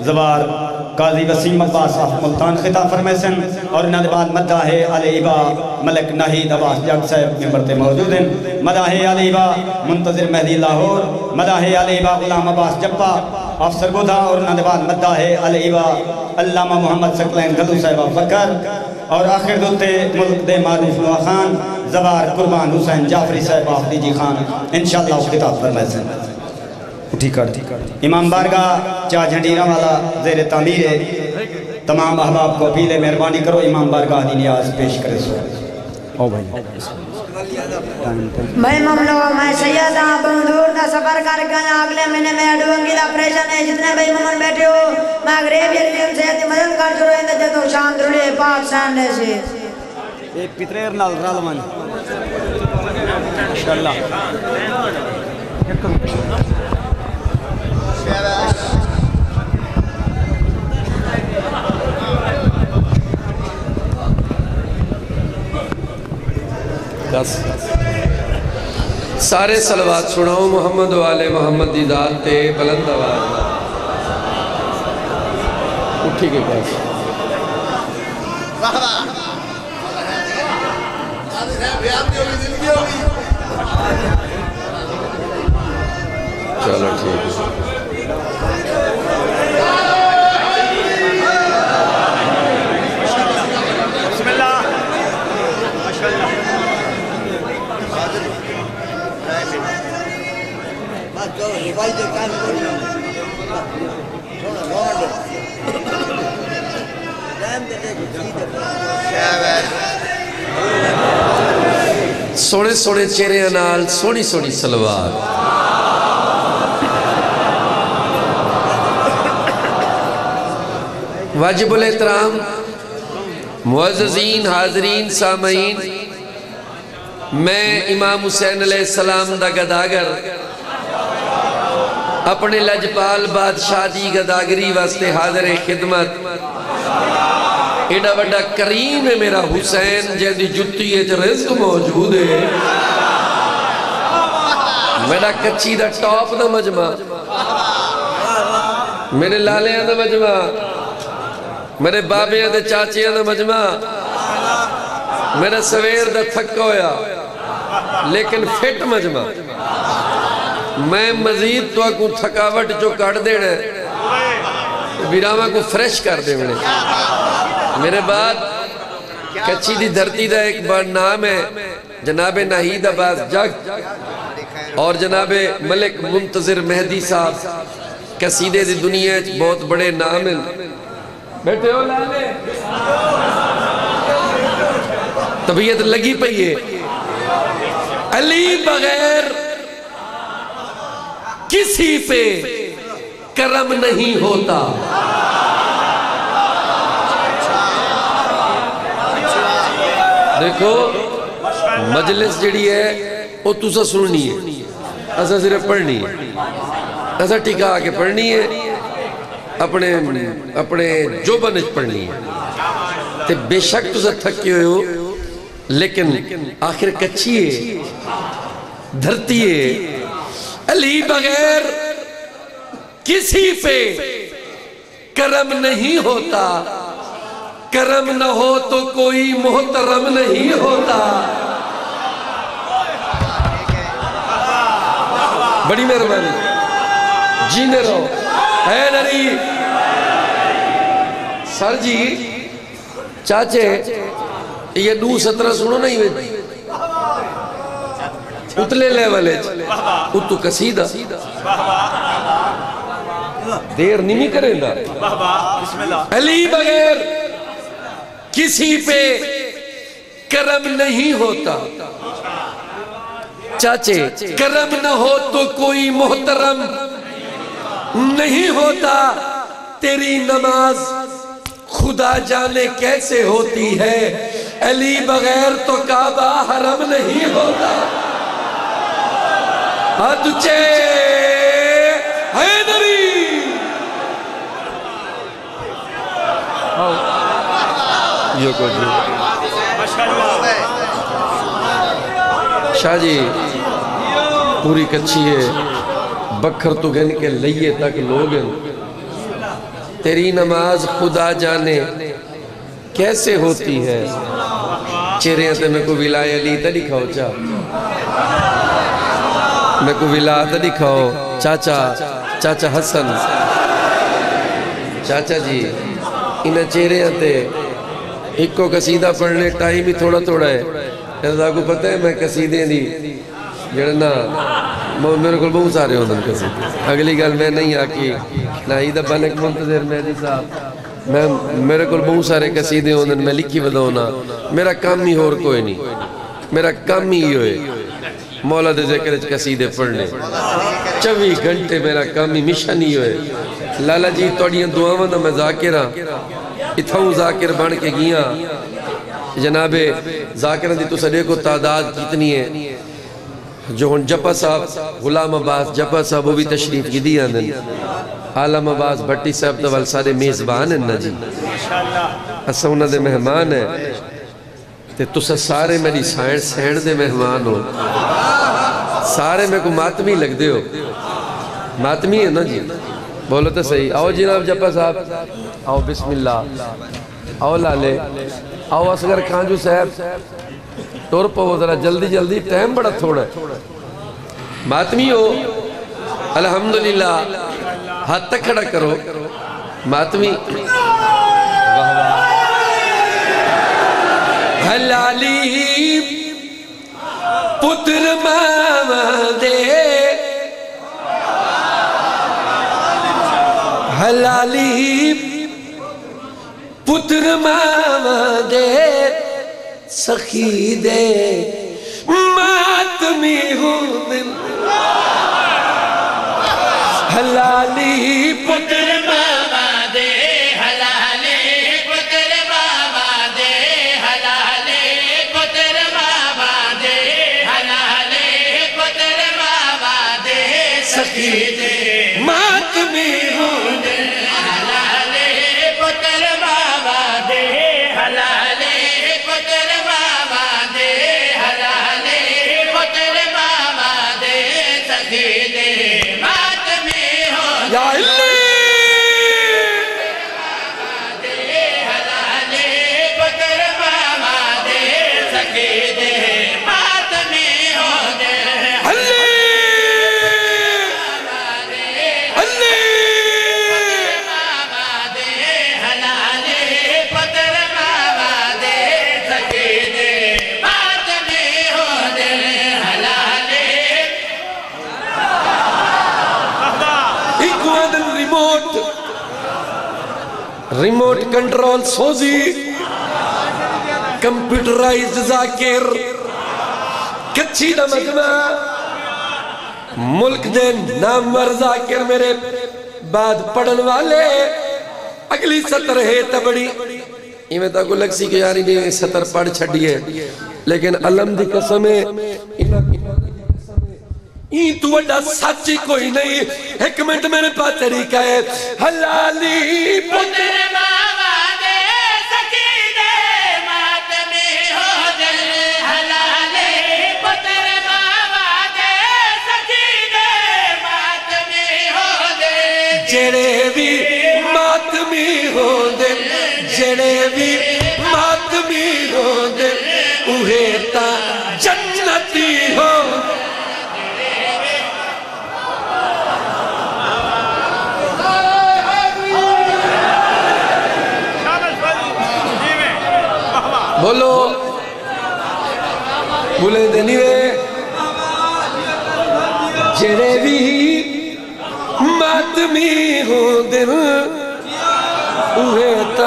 زوار قاضی وسیم عباس of Multan خطاب فرمائے سن اور انہاں دے بعد مداح علی با ملک ناہید عباس جگ صاحب ممبر تے موجود ہیں مداح علی با منتظر مہدی لاہور مداح علی با غلام عباس جپا افسر گودھا اور انہاں دے بعد مداح علی با علامہ محمد ثقلین گلو صاحب فکر اور آخر دوتے ملک دے معروف نوا خان زوار قربان حسین جعفری صاحب آفدی جی خان انشاءاللہ خطاب فرمائے سن اٹھی کر امام بارگاہ چاہ جھنڈیرہ والا زیر تعمیر ہے تمام احباب کو اپیلے مہربانی کرو امام بارگاہ دی نیاز پیش کرے سو او بھائی میں مملو میں سیدہ بندور دا سفر کر گیا اگلے مہینے میں اڈوانگی دا پریشن ہے جتنے بھائی ممن بیٹھے ہو میں غریب یقین سے مدد کر جو رہے ہیں جدو شام دھڑے پاک سانڈے سے ایک پتریر نال رالمان ماشاءاللہ سارے صلوات سناؤ محمد و آل محمد دی ذات تے بلند آواز اٹھی کے پاس چلو ٹھیک ہے بسم اللہ ماشاءاللہ سونے سونے چہرے نال سونی سونی صلوات واجب الاحترام معززین حاضرین سامعین میں امام حسین علیہ السلام دا گداگر اپنے لجپال بادشاہ دی گداگری واسطے حاضر خدمت ایڈا وڈا کریم ہے میرا حسین جیدی جتی ہے جو رزق موجود ہے میرا کچی دا ٹاپ دا مجمع میرے لالیاں دا مجمع میرے بابیاں دا چاچیاں دا مجمع میرا سویر دا تھکا ہویا لیکن فٹ مجمع میں مزید تو کو تھکاوٹ جو کٹ دینا ہے بیراما کو فریش کر دے میرے بعد کچھی دی دھرتی دا ایک بار نام ہے جناب ناہید عباس جگ اور جناب ملک منتظر مہدی صاحب قصیدے دی دنیا بہت بڑے نام ہیں بیٹھے ہو لالے طبیعت لگی پئیے علی بغیر کسی پہ کرم نہیں ہوتا دیکھو مجلس جڑی ہے وہ تُسا سننی ہے ایسا صرف پڑھنی ہے ایسا ٹھیکا آکے پڑھنی ہے اپنے جو بنج پڑھنی ہے تے بے شک تُسا تھکی ہوئے ہو لیکن آخر کچھی ہے دھرتی ہے علی بغیر کسی پہ کرم نہیں ہوتا کرم نہ ہو تو کوئی محترم نہیں ہوتا بڑی مہربانی جینے رہو اے نری سر جی چاچے یہ 2:17 سنو نہیں ہوئی اتلے لیولے اتو قصیدہ دیر نہیں کریں گا علی بغیر کسی پہ کرم نہیں ہوتا چاچے کرم نہ ہو تو کوئی محترم نہیں ہوتا تیری نماز خدا جانے کیسے ہوتی ہے علی بغیر تو کعبہ حرم نہیں ہوتا تجھے حیدری یہ کو جی شاہ جی پوری کچھی ہے بکھر تو گن کے لئیے تک لوگ ہیں تیری نماز خدا جانے کیسے ہوتی ہے چہرے تے میں کو ولائے علی تا دکھاؤ چا میں کو ولا تا دکھاؤ چاچا حسن چاچا جی انہیں چہرے تے ایک کو قصیدہ پڑھنے ٹائم ہی تھوڑا ہے ایسا کو پتہ ہے میں قصیدے دی جڑنا میرے کو بہت سارے ہوندن قصیدے اگلی گل میں نہیں آکی ناہید بنک منتظر مہدی صاحب میرے کو بہت سارے قصیدے ہوندن میں لکھی بدونا میرا کام ہی اور کوئی نہیں میرا کام ہی ہوئے مولا دے ذکر قصیدے پڑھنے 24 گھنٹے میرا کام ہی مشن ہی ہوئے لالا جی توڑیاں دعاواں دا میں ذاکرہ اتھاؤں ذاکر بن کے گیاں جناب ذاکرہ دی تو سڑے کو تعداد کتنی ہے جو ہن جپا صاحب غلام عباس جپا صاحب وہ بھی تشریف کی دی آندن عالم عباس بھٹی صاحب دوال سارے میزبان ہیں نا جی اسا انہاں دے مہمان ہیں تے تسا سارے میری سینڈ دے مہمان ہو سارے میں کو ماتمی لگ دے ہو ماتمی ہے نا جی بولو تو صحیح آؤ جناب جپا صاحب آؤ بسم اللہ آؤ لالے آؤ اصغر کھانجو صاحب ٹور پو ذرا جلدی ٹائم بڑا تھوڑا ہے ماتمی ہو الحمدللہ ہاتھ تک کھڑا کرو ماتمی حلالی پتر ماما دے حلالی پتر ماما دے سخی دے ماتمی ہوں دل حلالی پتر ماما دے حلالی پتر ماما دے حلالی پتر ماما دے حلالی پتر ماما دے سخی دے ماتمی ہوں دل حلالی پتر ماما دے حلالی پتر ماما دے حلالی پتر ماما دے سخی دے ماتمی ہو یا اللہ حلالی پتر ماما دے سخی دے ماتمی ہو دے اللہ اللہ ماما دے حلالی پتر ماما دے سخی دے ماتمی ہو دے حلالی ایکوادن ریموٹ کنٹرول سوزی کمپیوٹرائزڈ ذاکر کچھی دا مجمع ملک دے نامور ذاکر میرے بعد پڑھن والے اگلی سطر ہے تبڑی ایمیں تا کو لگ سی کہ یاری نے سطر پڑھ چھڑی ہے لیکن علم دی قسمیں این تو وڈا سچی کوئی نہیں ایک منٹ میرے پاس طریقہ ہے حلالی پتر ماما دے سخی دے ماتمی ہو دل حلالی پتر ماما دے سخی دے ماتمی ہو دل جڑے بھی ماتمی ہو دل جڑے بھی ماتمی ہو دل اوہے تا جنتی ہو بولو بولے دینی وے جڑے بھی ماتمی ہو دل اوہے تا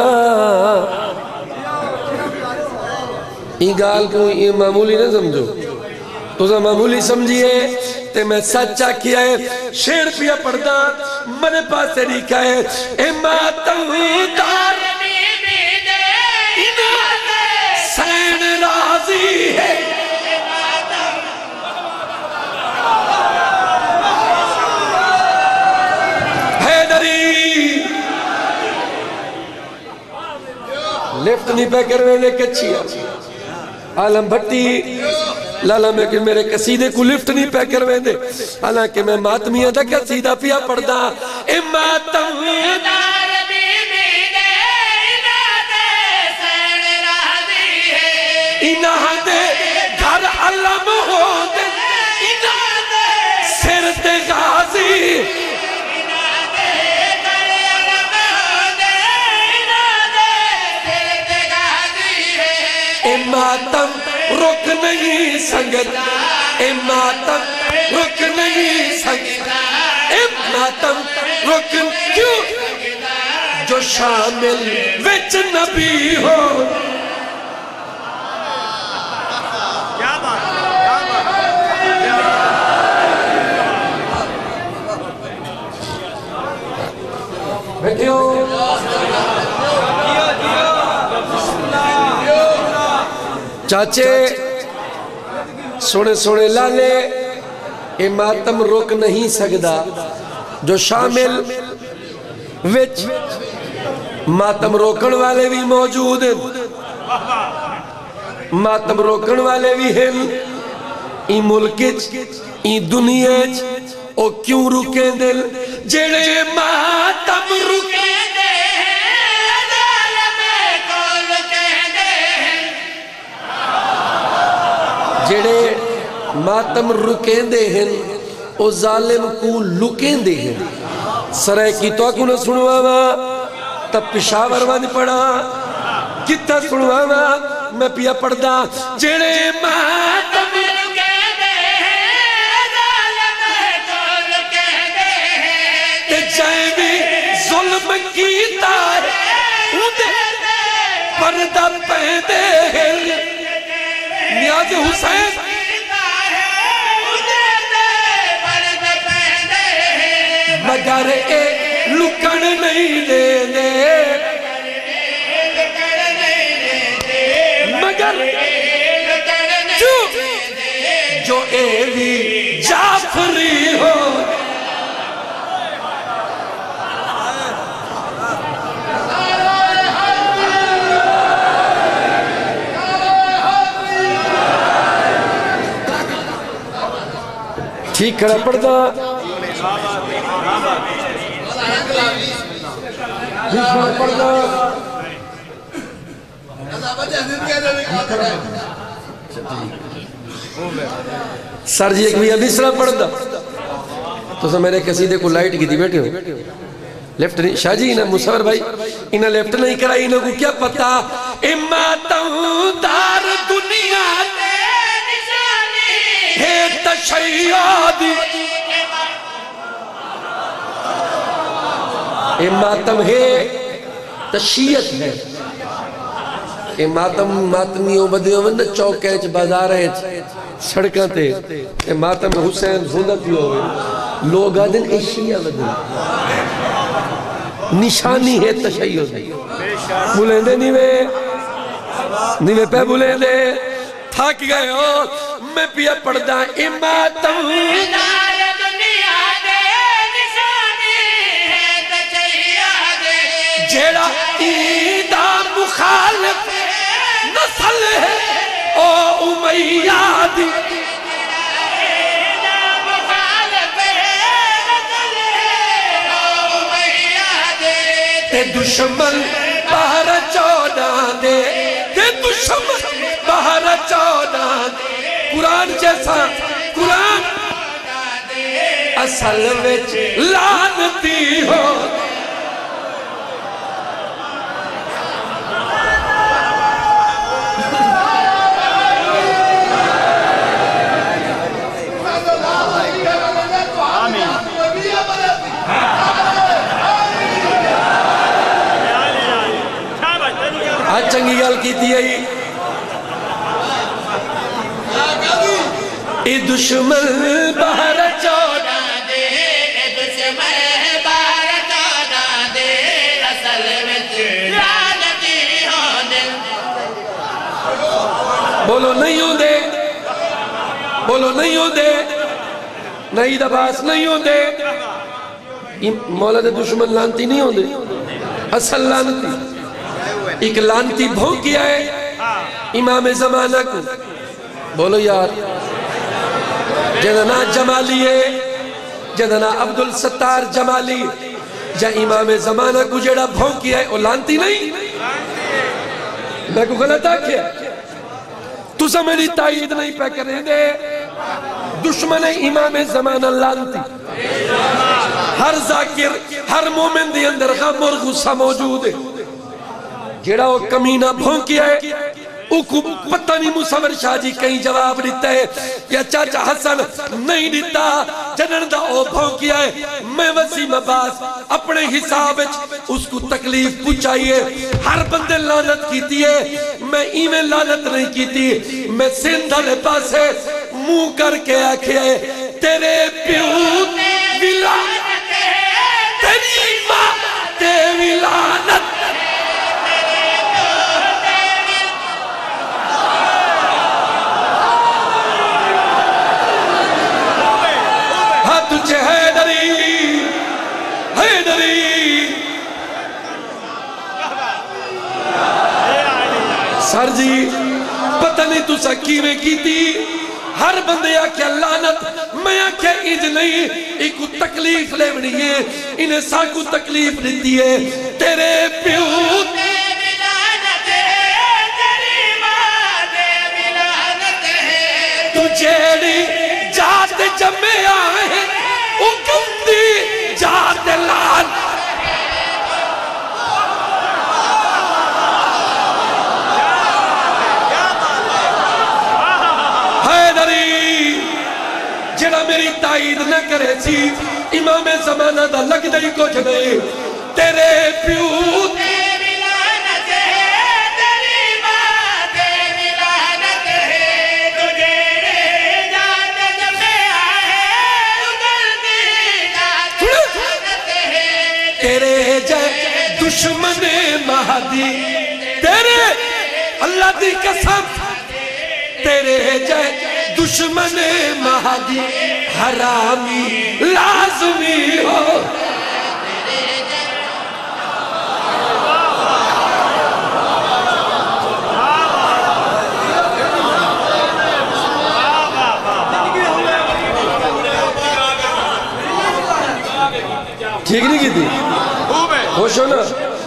یہ گال کو یہ معمولی نہ سمجھو تو سا معمولی سمجھئے تے میں سچا کیا ہے شیر پیا پڑھتا میرے پاس طریقہ ہے اے ماتم دار سین راضی ہے حیدری لیفٹ نہیں پہ کروے لے کچھیا عالم بھٹی لالا میں کہ میرے قصیدے کو لفٹ نہیں پہ کروے دے حالانکہ میں ماتمیہ دا قصیدہ پیا پڑھدا اے ماتم دار بھی رک نہیں سکتا اے ماتم رک نہیں سکتا اے ماتم رک کیوں جو شامل وچ نبی ہو بیٹھیو چاچے سونے سونے لالے اے ماتم رک نہیں سکدا جو شامل وچ ماتم روکن والے بھی موجود ہیں ماتم روکن والے بھی ہیں ای ملکچ ای دنیاچ او کیوں رکے دل جڑے ماتم رکے دے ظالم کول کہندے جڑے ماتم رکے دے ہیں او ظالم کو لکے دے ہیں سرائے کی تو اکو نہ سنواما تب پشاور وانی پڑھا کتا سنواما میں پیا پڑھدا جڑے ماتم رکے دے ظالم کول کہندے تے جائے بھی ظلم کیتا ہے پردہ پہدے نیاز حسین مگر اے لکن نہیں دے دے مگر جو اے بھی جعفری ہو ٹھیک کھڑا پڑھتا سر جی ایک بھی ابیسرہ پڑھتا تو سر میرے قصیدے کو لائٹ کی تھی بیٹھے ہو لیفٹ نہیں شاہ جی انہیں مصور بھائی انہیں لیفٹ نہیں کرائی انہیں کو کیا پتا اماتوں دار دنیا ہے تشیعادی اے ماتم ہے تشیعت ہے اے ماتم ماتمیوں بدیوں میں چوکے چھ بازار ہیں سڑکاں تے اے ماتم حسین زندتی ہوئے لوگ آدھن اے شیعہ بدیوں نشانی ہے تشیعت بولیں دے نیوے پہ بولیں دے تھاک گئے ہو میں پیا پڑھدا اے ماتم جیڑا ایدہ مخالف نسل ہے او امیاد تے دشمن باہر چوڑا دے تے دشمن باہر چوڑا دے قرآن جیسا قرآن اصل وچ لعنتی ہو آج چنگی گال کی تھی ہے اے دشمن باہر چوڑا دے اے دشمن باہر چوڑا دے اصل وچ لعنتی ہو دل بولو نہیں ہوں دے بولو نہیں ہوں دے نہیں دباس نہیں ہوں دے مولا دے دشمن لانتی نہیں ہوں دے اصل لانتی ایک لانتی بھونک کیا ہے امام زمانہ کو بولو یار جدنا جمالی ہے جدنا عبدالستار جمالی جا امام زمانہ کو جڑا بھونک کیا ہے وہ لانتی نہیں میں کو غلط آکھیا تو سمجھنی تائید نہیں پہ کریں دے دشمن امام زمانہ لانتی ہر ذاکر ہر مومن دی اندر غم اور غصہ موجود ہے جیڑا وہ کمینہ بھونکیا ہے کو پتہ نہیں مصور شاہ جی کہیں جواب دیتا ہے یا چاچا حسن نہیں دیتا جنن دا او بھونکیا ہے میں وسیم عباس اپنے حساب اس کو تکلیف پچھائیے ہر بندے لعنت کیتی ہے میں ایمیں لعنت نہیں کیتی میں سندھا لے پاسے منہ کر کے آکھے تیرے پیو ولانت تیری ماں تے ولانت تجھے حیدری سر جی پتہ نہیں تو سکیویں کی تھی ہر بندے آکھیا لعنت میں آکھیا اج نہیں ایک کو تکلیف لے بنی ہے انہیں سا کو تکلیف لیتی ہے تیرے پیو تجھے جات جمعے آئے او گندی جات لان حیدری جڑا میری تائید نہ کرے سی امام زمانہ دا لگ دائی کو جنے تیرے پیو تیرے جائے دشمن مہدی تیرے اللہ دی قسم تیرے جائے دشمن مہدی حرامی لازمی ہو ٹھیک نہیں کی تھی خوش ہو نا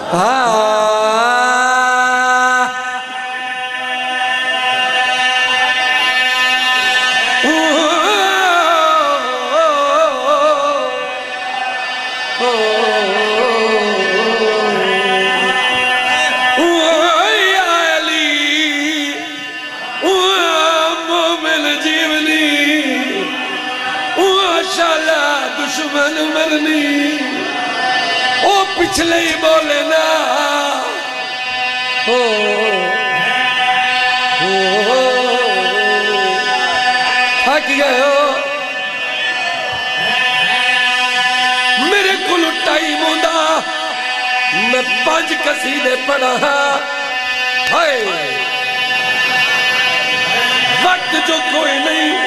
مومن جیونی شالا دشمن مرنی او پچھلے ہی بولے نا تھک گئے ہو میرے کو لٹائی موندا میں 5 قصیدے پڑھا ہائے وقت جو کوئی نہیں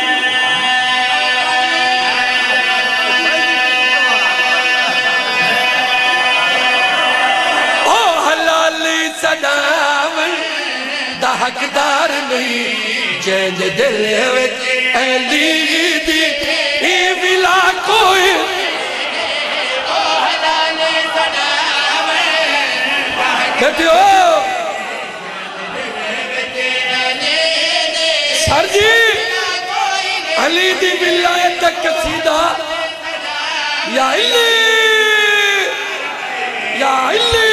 سداون دا حقدار نہیں جینج دل وچ علی دی ای ولا کوئی کہتے ہو سر جی علی دی ولایت تک قصیدہ یا علی یا علی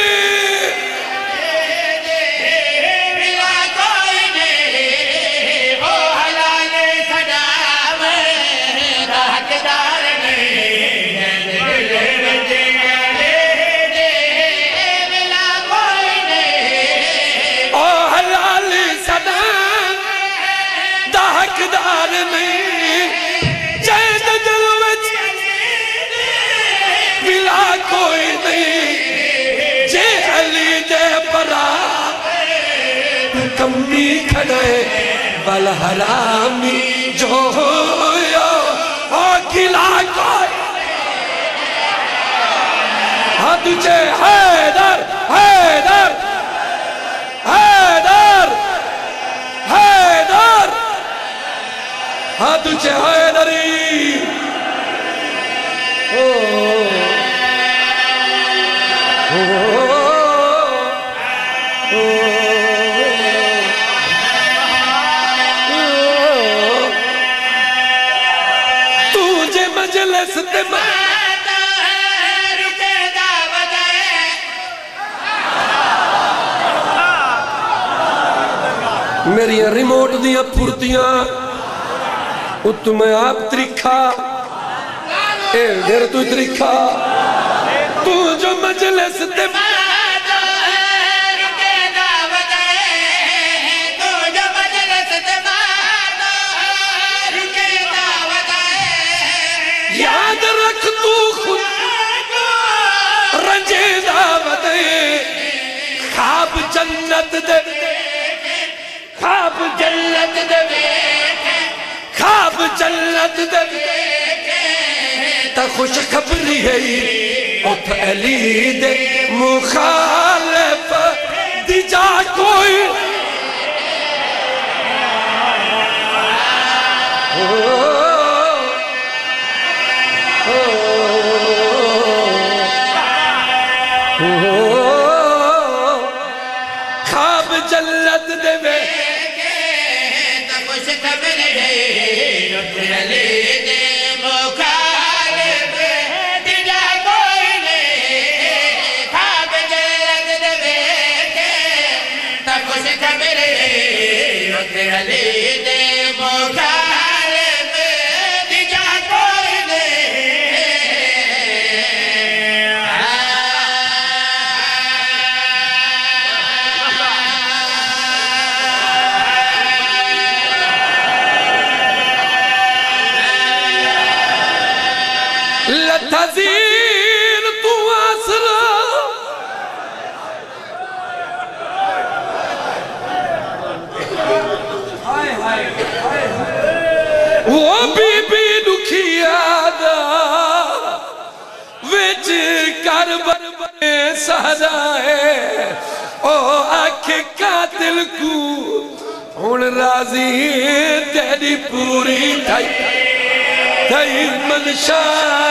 حقدار نہیں جائد دل وچ ولا کوئی نہیں جے علی دے پرا کمی کھڑے والحرامی جو ہویا آکھلا کوئی حد جے حیدر حیدر حیدر حیدر ہاں تجھے حیدری تجھے مجلس تے میری ریموٹ دیاں پھرتیاں اتو میں آپ ترکھا اے دیر تو ترکھا تو جو مجلس تے یاد رکھ تو خود رنجے دعوت خواب جنت دے خواب جنت دے خواب جنت دے تا خوش خبری ہے ات علی دے مخالف دی جا کوئی خواب جلت دے بے تا خوش خبر ہے ات علی دے مخالف دی جا کوئی نہیں خواب جلت دے بے تا خوش خبر ہے ات علی دے مخالف دی جا کوئی لتزیر تو آسرا وہ بی دکھیا دا وچ کربر بنے سہرائے او آنکھ قاتل کو ہون راضی تیری پوری تھائی منشا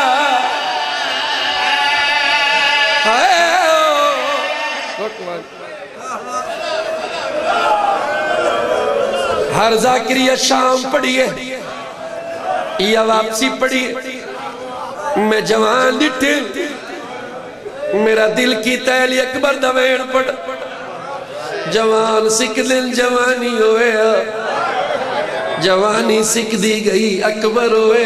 ہر ذاکریہ شام پڑھیے یا واپسی پڑھیے میں جوان ڈٹھے میرا دل کی تیلی اکبر دوین پڑھ جوان سکھ دل جوانی ہوئے جوانی سکھ دی گئی اکبر ہوئے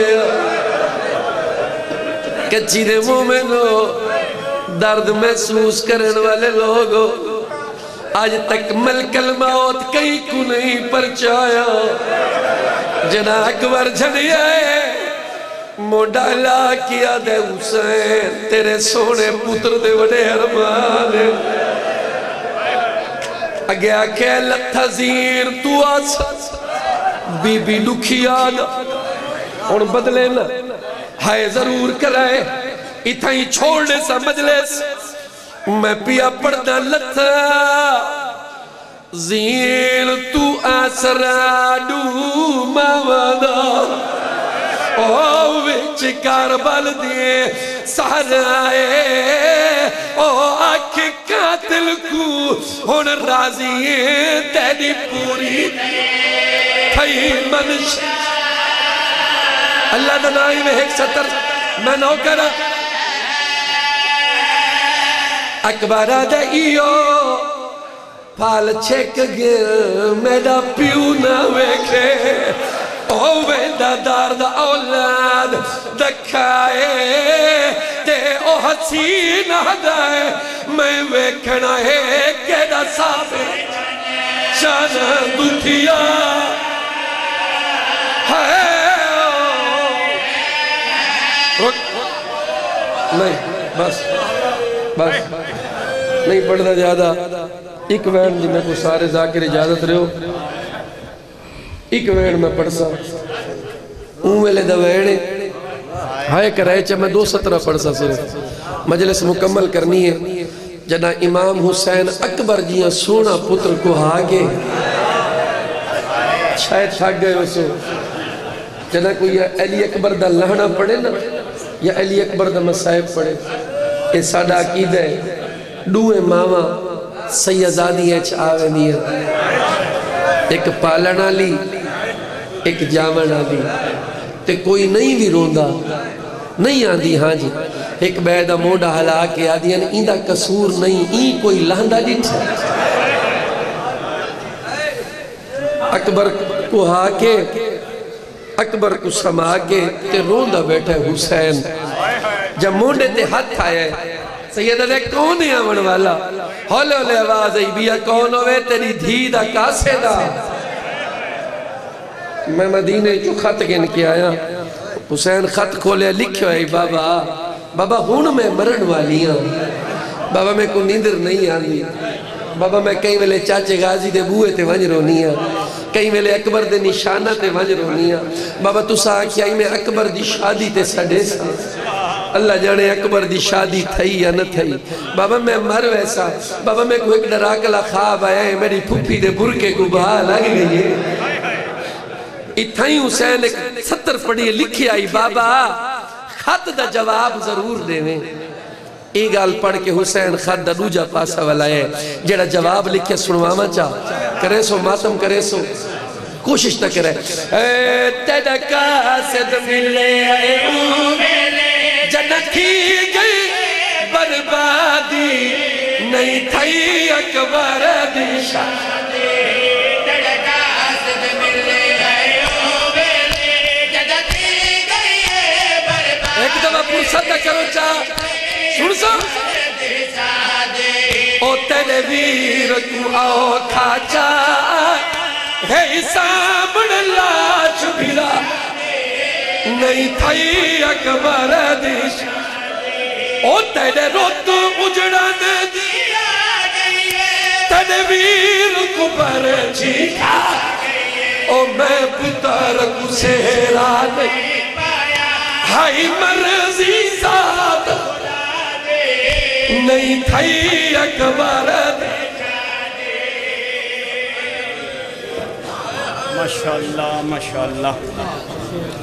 کچھی دے مومنو درد محسوس کرن والے لوگو آج تک ملک الموت کہیں کو نہیں پرچایا جنا اکبر جھڑیا ہے موڈالا کیا دے حسین تیرے سونے پتر دے وڈے ارمان اگیا کہ لتھزیر تو آسا بی بی دکھی آگا اور بدلے نا ہائے ضرور کرائے اتھائی چھوڑنے سا مجلس میں پیا پڑھنا لتھا زین تو آسرا ڈو موادا او وچ کاربل دیے سہرائے او آنکھ قاتل کو ہون راضی تیری پوری تھائی منش اللہ دنائی میں ایک ستر میں نو کرا اکبرہ دے ایو پال چھک گر میڈا پیو نہ ویکھے او ویدہ دارد اولاد دکھائے تے او حسین ہدائے میں ویکھنا ہے کیڑا صابر شان دکھیا ہے نہیں بس نہیں پڑھنا زیادہ ایک وین جی میں کو سارے ذاکر اجازت رہے ہو ایک وین میں پڑھ سا اومے لے دا وینے ہائے کرائے چاہ میں 2 سطرہ پڑھ سا صرف مجلس مکمل کرنی ہے جنا امام حسین اکبر جیاں سونا پتر کو آگے شاید تھاک گئے ویسو جنا کوئی علی اکبر دا لہنا پڑھے نا یا علی اکبر دا مسائب پڑھے اے ساڑا عقید ہے ڈوئے ماما سیدادی ایچ آوے نیا ایک پالنا لی ایک جامنا لی تے کوئی نہیں بھی روندہ نہیں آندی ہاں جی ایک بیدہ موڑا حلا کے آدھی ایندہ قصور نہیں این کوئی لہندہ جیٹ ہے اکبر کو ہا کے اکبر کو سما کے تے روندہ بیٹھا ہے حسین جب مونڈے تے ہاتھ آئے سیدہ دے کون ہے آمن والا ہولے ہولے آواز ای بیا کون ہوئے تیری دھی دا کاسے دا میں مدینے جو خط گن کے آیا حسین خط کھولے لکھو ہے بابا بابا ہون میں مرن والی ہوں بابا میں کو نیندر نہیں آنی بابا میں کئی ویلے چاچے غازی دے بوئے تے ونج رونی ہوں کئی ویلے اکبر دے نشانہ تے ونج رونی ہوں بابا تو سا کیا میں اکبر دی شادی تے سڑے سا اللہ جانے اکبر دی شادی تھئی یا نہ تھئی بابا میں مر ویسا بابا میں کو ایک ڈراکلہ خواب آیا ہے میری پھوپھی دے برکے کو بہا لگ گئی ہے اتھائی حسین ایک 70 پڑھی لکھی آئی بابا خط دا جواب ضرور دے میں ایک گال پڑھ کے حسین خط دا دوجا پاسا والا ہے جڑا جواب لکھے سنواما چاہ کرے سو ماتم کرے سو کوشش نہ کرے اے تیڑا قاصد ملے اے جنت کی گئی بربادی نہیں تھئی اکبر دی شادی تیڑا قاصد ملے اے جنت کی گئی بربادی ایک دفعہ پرسد نہ کرو چاہ سن سو او تیرے ویر کو آؤ کھاچا ہے سامن لاچ بھلا نہیں تھئی اکبر دیش او تیرے روت اجڑن دیا تیرے ویر کو پر چیکا او میں پتر کو سہرا نہیں ہائی مرضی ذات نہیں تھئی اکبر ماشاءاللہ ماشاءاللہ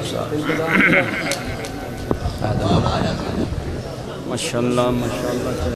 ماشاءاللہ ماشاءاللہ